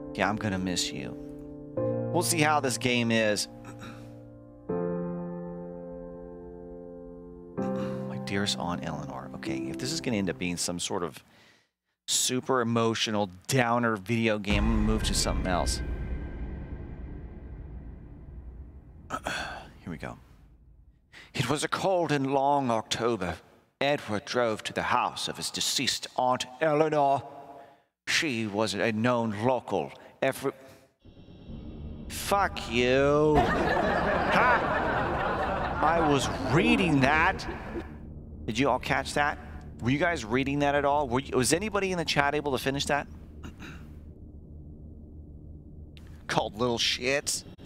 Yeah, I'm gonna miss you. We'll see how this game is. My dearest Aunt Eleanor. Okay, if this is gonna end up being some sort of super emotional downer video game, I'm gonna move to something else. Here we go. It was a cold and long October. Edward drove to the house of his deceased Aunt Eleanor. She was a known local. Fuck you. Ha! I was reading that. Did you all catch that? Were you guys reading that at all? Was anybody in the chat able to finish that? Called little shits.